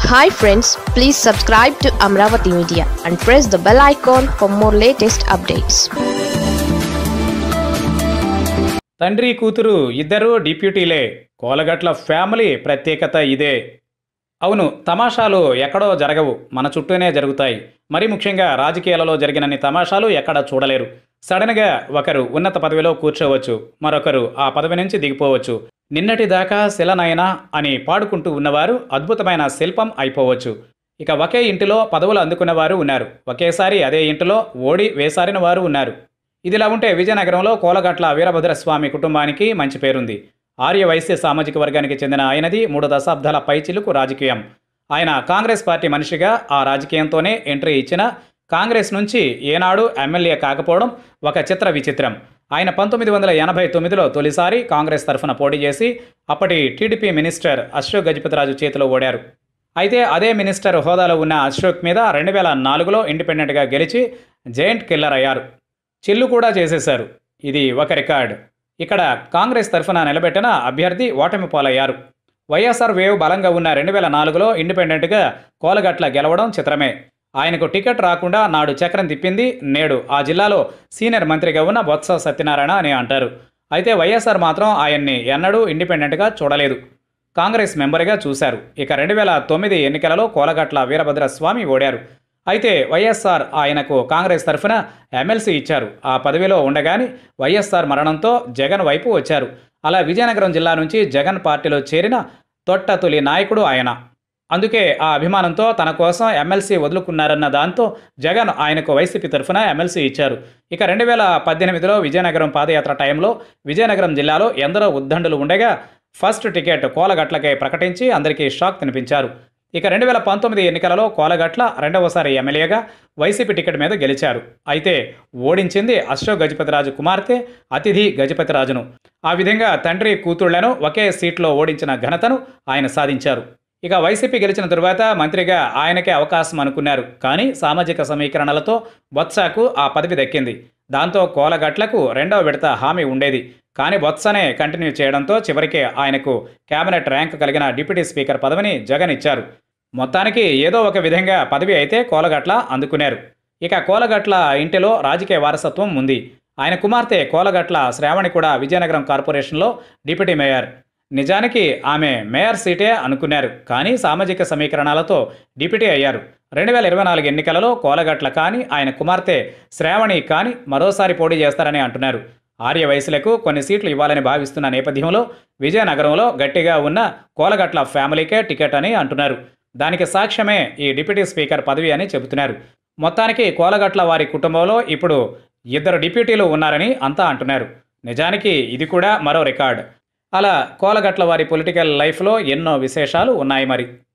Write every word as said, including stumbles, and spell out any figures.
Hi friends, please subscribe to Amaravathi Media and press the bell icon for more latest updates. తండ్రి కూతురు ఇద్దరు డిప్యూటీలే. Kolagatla family ప్రత్యేకత ఇదే. అవును, తమాషాలు ఎక్కడో జరగవు, మన చుట్టూనే జరుగుతాయి. మరి ముఖ్యంగా రాజకీయాలలో జరిగినన్ని తమాషాలు ఎక్కడ చూడలేరు. సడన్గా ఒకరు ఉన్నత పదవిలో కూర్చోవచ్చు, మరొకరు ఆ పదవి నుంచి దిగిపోవచ్చు. నిన్నటి దాకా శిలనైనా అని పాడుకుంటూ ఉన్నవారు అద్భుతమైన శిల్పం అయిపోవచ్చు. ఇక ఒకే ఇంటిలో పదవులు అందుకున్నవారు ఉన్నారు, ఒకేసారి అదే ఇంటిలో ఓడి వేసారిన వారు ఉన్నారు. ఇదిలా ఉంటే విజయనగరంలో కోలగట్ల వీరభద్రస్వామి కుటుంబానికి మంచి పేరుంది. ఆర్య వైశ్య సామాజిక వర్గానికి చెందిన ఆయనది మూడు దశాబ్దాల పైచిలుకు రాజకీయం. ఆయన కాంగ్రెస్ పార్టీ మనిషిగా ఆ రాజకీయంతోనే ఎంట్రీ ఇచ్చిన కాంగ్రెస్ నుంచి ఏనాడు ఎమ్మెల్యే కాకపోవడం ఒక చిత్ర విచిత్రం. ఆయన పంతొమ్మిది వందల ఎనభై తొమ్మిదిలో తొలిసారి కాంగ్రెస్ తరఫున పోటీ చేసి అప్పటి టీడీపీ మినిస్టర్ అశోక్ గజపతిరాజు చేతిలో ఓడారు. అయితే అదే మినిస్టర్ హోదాలో ఉన్న అశోక్ మీద రెండు వేల నాలుగులో ఇండిపెండెంట్గా గెలిచి జైంట్ కిల్లర్ అయ్యారు. చిల్లు కూడా చేసేశారు. ఇది ఒక రికార్డ్. ఇక్కడ కాంగ్రెస్ తరఫున నిలబెట్టిన అభ్యర్థి ఓటమి పాలయ్యారు. వైఎస్ఆర్ వేవ్ బలంగా ఉన్న రెండు వేల నాలుగులో ఇండిపెండెంట్గా కోలగట్ల గెలవడం చిత్రమే. ఆయనకు టికెట్ రాకుండా నాడు చక్రం తిప్పింది నేడు ఆ జిల్లాలో సీనియర్ మంత్రిగా ఉన్న బొత్స సత్యనారాయణ అని అంటారు. అయితే వైఎస్ఆర్ మాత్రం ఆయన్ని ఎన్నడూ ఇండిపెండెంట్గా చూడలేదు, కాంగ్రెస్ మెంబర్గా చూశారు. ఇక రెండు వేల తొమ్మిది ఎన్నికలలో కోలగట్ల వీరభద్రస్వామి ఓడారు. అయితే వైఎస్ఆర్ ఆయనకు కాంగ్రెస్ తరఫున ఎమ్మెల్సీ ఇచ్చారు. ఆ పదవిలో ఉండగానే వైఎస్ఆర్ మరణంతో జగన్ వైపు వచ్చారు. అలా విజయనగరం జిల్లా నుంచి జగన్ పార్టీలో చేరిన తొట్ట తొలి నాయకుడు ఆయన. అందుకే ఆ అభిమానంతో తన కోసం ఎమ్మెల్సీ వదులుకున్నారన్న దాంతో జగన్ ఆయనకు వైసీపీ తరఫున ఎమ్మెల్సీ ఇచ్చారు. ఇక రెండు వేల పద్దెనిమిదిలో విజయనగరం పాదయాత్ర టైంలో విజయనగరం జిల్లాలో ఎందరో ఉద్దండులు ఉండగా ఫస్ట్ టికెట్ కోలగట్లకే ప్రకటించి అందరికీ షాక్ తినిపించారు. ఇక రెండు వేల పంతొమ్మిది ఎన్నికలలో కోలగట్ల రెండవసారి ఎమ్మెల్యేగా వైసీపీ టికెట్ మీద గెలిచారు. అయితే ఓడించింది అశోక్ గజపతిరాజు కుమార్తె అతిథి గజపతిరాజును. ఆ విధంగా తండ్రి కూతుళ్లను ఒకే సీట్లో ఓడించిన ఘనతను ఆయన సాధించారు. ఇక వైసీపీ గెలిచిన తరువాత మంత్రిగా ఆయనకే అవకాశం అనుకున్నారు. కానీ సామాజిక సమీకరణలతో బొత్సకు ఆ పదవి దక్కింది. దాంతో కోలగట్లకు రెండవ విడత హామీ ఉండేది. కానీ బొత్సనే కంటిన్యూ చేయడంతో చివరికి ఆయనకు కేబినెట్ ర్యాంకు కలిగిన డిప్యూటీ స్పీకర్ పదవిని జగన్ ఇచ్చారు. మొత్తానికి ఏదో ఒక విధంగా పదవి అయితే కోలగట్ల అందుకున్నారు. ఇక కోలగట్ల ఇంటిలో రాజకీయ వారసత్వం ఉంది. ఆయన కుమార్తె కోలగట్ల శ్రావణి కూడా విజయనగరం కార్పొరేషన్లో డిప్యూటీ మేయర్. నిజానికి ఆమె మేయర్ సీటే అనుకున్నారు, కానీ సామాజిక సమీకరణాలతో డిప్యూటీ అయ్యారు. రెండు వేల ఇరవై నాలుగు ఎన్నికలలో కోలగట్ల కానీ ఆయన కుమార్తె శ్రావణి కానీ మరోసారి పోటీ చేస్తారని అంటున్నారు. ఆర్య వయసులకు కొన్ని సీట్లు ఇవ్వాలని భావిస్తున్న నేపథ్యంలో విజయనగరంలో గట్టిగా ఉన్న కోలగట్ల ఫ్యామిలీకే టికెట్ అని అంటున్నారు. దానికి సాక్ష్యమే ఈ డిప్యూటీ స్పీకర్ పదవి అని చెబుతున్నారు. మొత్తానికి కోలగట్ల వారి కుటుంబంలో ఇప్పుడు ఇద్దరు డిప్యూటీలు ఉన్నారని అంతా అంటున్నారు. నిజానికి ఇది కూడా మరో రికార్డ్. అలా కోలగట్ల వారి పొలిటికల్ లైఫ్లో ఎన్నో విశేషాలు ఉన్నాయి మరి.